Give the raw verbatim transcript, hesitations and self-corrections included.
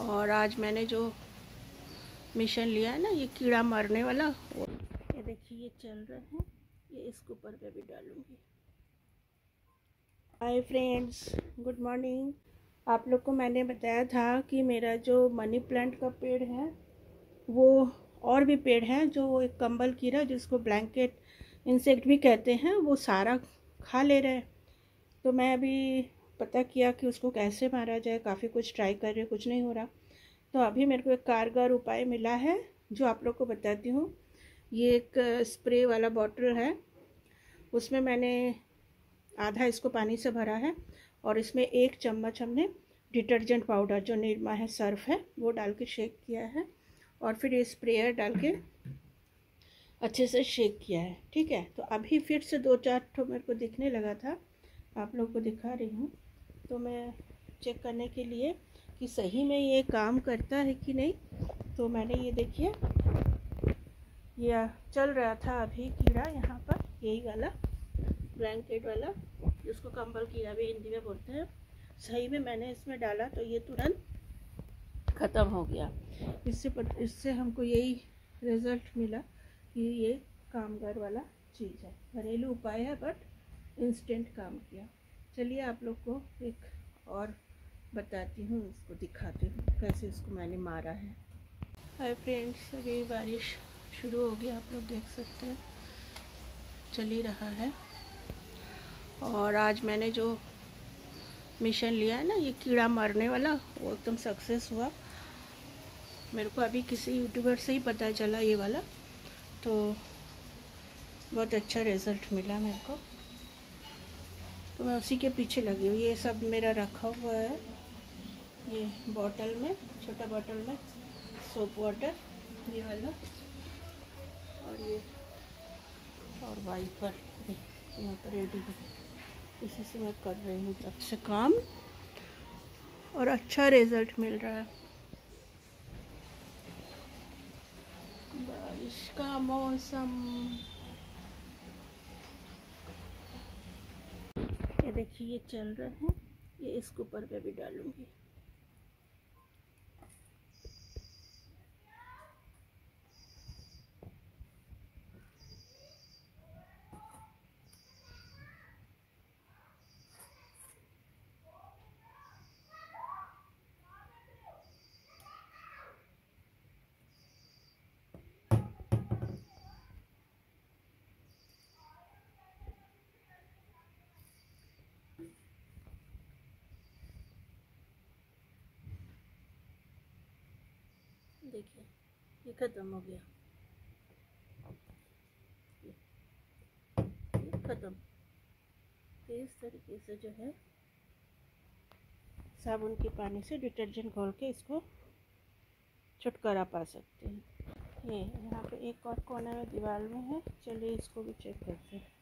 और आज मैंने जो मिशन लिया है ना, ये कीड़ा मारने वाला, ये देखिए ये चल रहे हैं, ये इसके ऊपर पे भी डालूंगी। Hi friends, good morning. आप लोग को मैंने बताया था कि मेरा जो मनी प्लांट का पेड़ है, वो और भी पेड़ हैं जो एक कंबल कीड़ा जिसको ब्लैंकेट इंसेक्ट भी कहते हैं, वो सारा खा ले रहे हैं। तो मैं अभी पता किया कि उसको कैसे मारा जाए, काफ़ी कुछ ट्राई कर रहे, कुछ नहीं हो रहा। तो अभी मेरे को एक कारगर उपाय मिला है जो आप लोग को बताती हूँ। ये एक स्प्रे वाला बॉटल है, उसमें मैंने आधा इसको पानी से भरा है और इसमें एक चम्मच हमने डिटर्जेंट पाउडर जो निरमा है, सर्फ है, वो डाल के शेक किया है और फिर ये स्प्रेयर डाल के अच्छे से शेक किया है। ठीक है, तो अभी फिर से दो चार ठो मेरे को दिखने लगा था, आप लोग को दिखा रही हूँ। तो मैं चेक करने के लिए कि सही में ये काम करता है कि नहीं, तो मैंने ये देखिए, ये चल रहा था अभी कीड़ा यहाँ पर, यही वाला ब्लैंकेट वाला, जिसको कंबल कीड़ा भी हिंदी में बोलते हैं। सही में मैंने इसमें डाला तो ये तुरंत ख़त्म हो गया। इससे इससे हमको यही रिज़ल्ट मिला कि ये कामगार वाला चीज़ है, घरेलू उपाय है बट इंस्टेंट काम किया। चलिए आप लोग को एक और बताती हूँ, इसको दिखाती हूँ कैसे इसको मैंने मारा है। हाय फ्रेंड्स, अभी बारिश शुरू हो गई, आप लोग देख सकते हैं चल ही रहा है। और आज मैंने जो मिशन लिया है ना, ये कीड़ा मारने वाला, वो एकदम सक्सेस हुआ। मेरे को अभी किसी यूट्यूबर से ही पता चला ये वाला, तो बहुत अच्छा रिज़ल्ट मिला मेरे को, तो मैं उसी के पीछे लगी हूँ। ये सब मेरा रखा हुआ है ये बॉटल में, छोटा बॉटल में सोप वाटर ये वाला, और ये और वाइपर यहाँ पर रेडी है। इसी से मैं कर रही हूँ तब से काम और अच्छा रिज़ल्ट मिल रहा है। बारिश का मौसम, ये देखिए ये चल रहे हैं, ये इसके ऊपर पे भी डालूंगी। देखिए ये ख़त्म हो गया, ये ख़त्म। इस तरीके से जो है साबुन के पानी से डिटर्जेंट घोल के इसको छुटकारा पा सकते हैं। ये यहाँ पे एक और कोना में दीवार में है, चलिए इसको भी चेक करते हैं।